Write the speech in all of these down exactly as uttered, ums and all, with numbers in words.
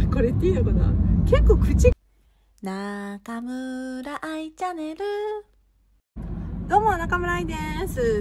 これ言っていいのかな。結構口中村愛チャンネル。 どうも中村愛です。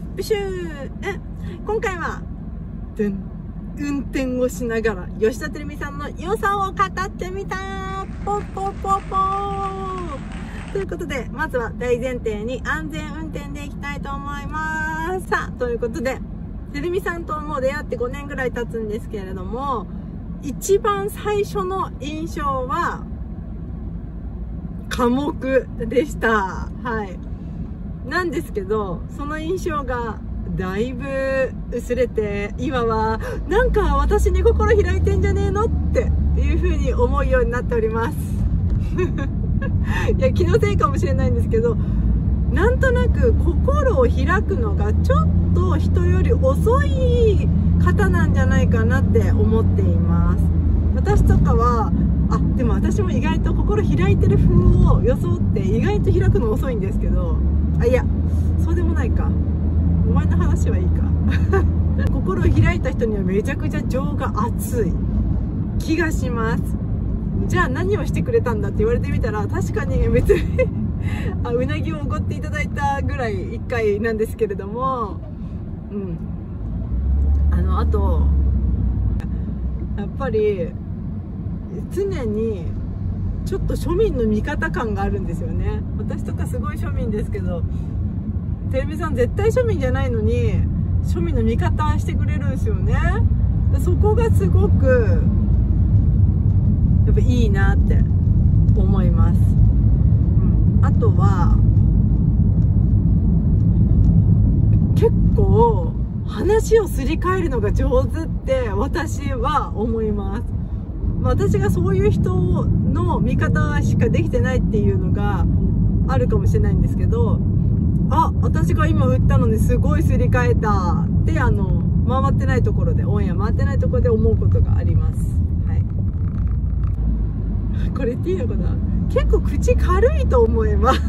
プシュー。え今回はでん運転をしながら吉田照美さんの良さを語ってみたポッポッポッポーということで、まずは大前提に安全運転でいきたいと思います。さあということで、照美さんともう出会ってごねんぐらい経つんですけれども、一番最初の印象は寡黙でした。はい。なんですけど、その印象がだいぶ薄れて、今はなんか私に心開いてんじゃねえのっていう風に思うようになっております。いや、気のせいかもしれないんですけど、なんとなく心を開くのがちょっと人より遅い方なんじゃないかなって思っています。私とかはあ、でも私も意外と心開いてる風を装って意外と開くの遅いんですけど、あ、いや、そうでもないか。お前の話はいいか。心を開いた人にはめちゃくちゃ情が熱い気がします。じゃあ何をしてくれたんだって言われてみたら、確かに別にあ、うなぎをおごっていただいたぐらいいっかいなんですけれども、うん。あの、あと、やっぱり、常にちょっと庶民の味方感があるんですよね。私とかすごい庶民ですけど、てるみさん絶対庶民じゃないのに庶民の味方してくれるんですよね。そこがすごくやっぱいいなって思います。うん、あとは結構話をすり替えるのが上手って私は思います。私がそういう人の味方しかできてないっていうのがあるかもしれないんですけど、あ、私が今売ったのにすごいすり替えたってあの回ってないところで、オンエア回ってないところで思うことがあります。はい。これ言っていいのかな。結構口軽いと思います。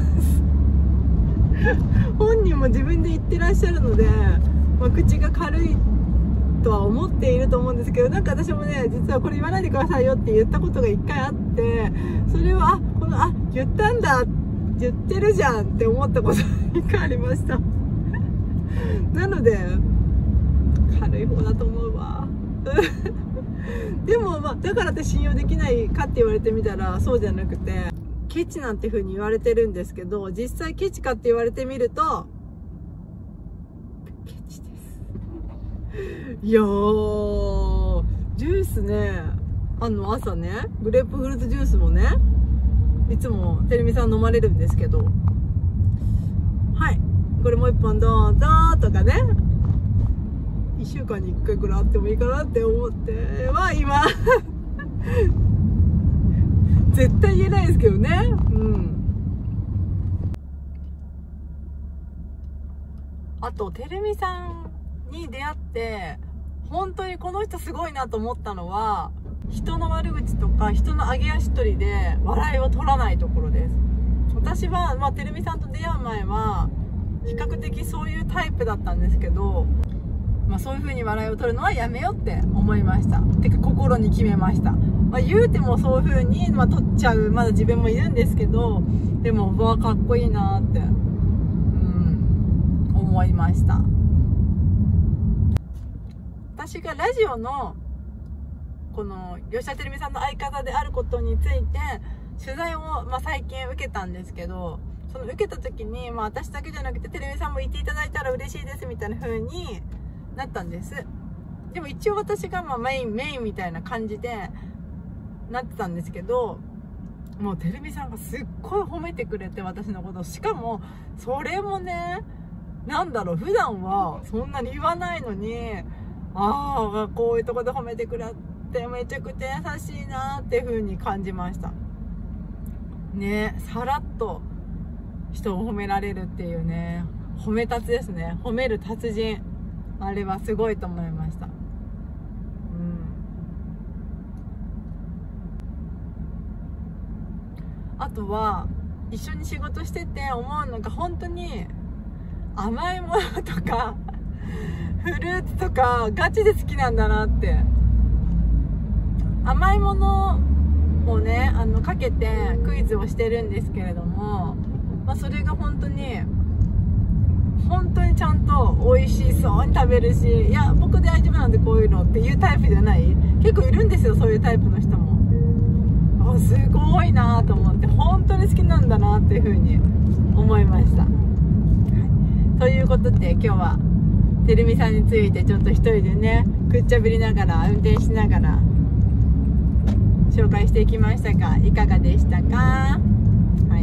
本人も自分で言ってらっしゃるので、まあ、口が軽いとは思っていると思うんですけど、なんか私もね、実はこれ言わないでくださいよって言ったことが一回あって、それはあこのあ言ったんだ言ってるじゃんって思ったことが一回ありました。なので軽い方だと思うわ。でもまあだからって信用できないかって言われてみたらそうじゃなくて、ケチなんて風に言われてるんですけど、実際ケチかって言われてみるとケチです。いやー、ジュースね、あの朝ね、グレープフルーツジュースもね、いつもてるみさん飲まれるんですけど、はい、これもう一本どうぞとかね、いっしゅうかんにいっかいくらいあってもいいかなって思っては今絶対言えないですけどね。うん。あとてるみさんに出会って本当にこの人すごいなと思ったのは、人の悪口とか人の上げ足取りで笑いを取らないところです。私は、まあ、てるみさんと出会う前は比較的そういうタイプだったんですけど、まあ、そういう風に笑いを取るのはやめようって思いました。てか心に決めました。まあ、言うてもそういう風に、まあ、取っちゃうまだ自分もいるんですけど、でもうわかっこいいなって、うん、思いました。私がラジオのこの吉田照美さんの相方であることについて取材を、まあ、最近受けたんですけど、その受けた時に、まあ、私だけじゃなくて照美さんもいていただいたら嬉しいですみたいな風になったんです。でも一応私がまあメインメインみたいな感じでなってたんですけど、もう照美さんがすっごい褒めてくれて、私のことを、しかもそれもね、なんだろう、普段はそんなに言わないのに、ああこういうとこで褒めてくれてめちゃくちゃ優しいなっていう風に感じましたね。さらっと人を褒められるっていうね、褒め達ですね。褒める達人、あれはすごいと思いました。うん。あとは一緒に仕事してて思うのが、本当に甘いものとかフルーツとかガチで好きなんだなって。甘いものをねあのかけてクイズをしてるんですけれども、まあ、それが本当に本当にちゃんと美味しそうに食べるし、いや僕大丈夫なんでこういうのっていうタイプじゃない、結構いるんですよそういうタイプの人も。あすごいなと思って、本当に好きなんだなっていう風に思いました、はい、ということで今日はてるみさんについてちょっと一人でねくっちゃべりながら運転しながら紹介していきましたが、いかがでしたか？はい、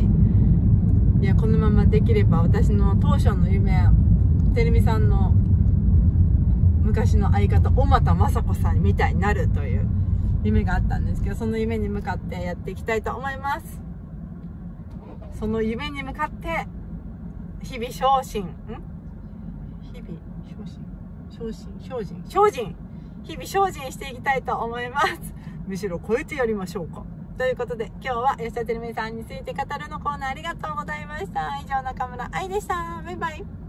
いやこのままできれば私の当初の夢、てるみさんの昔の相方小俣雅子さんみたいになるという夢があったんですけど、その夢に向かってやっていきたいと思います。その夢に向かって日々精進ん日々精進精進精進精進日々精進していきたいと思います。むしろ超えてやりましょうか。ということで今日は吉田てるみさんについて語るのコーナーありがとうございました。以上中村愛でした。バイバイ。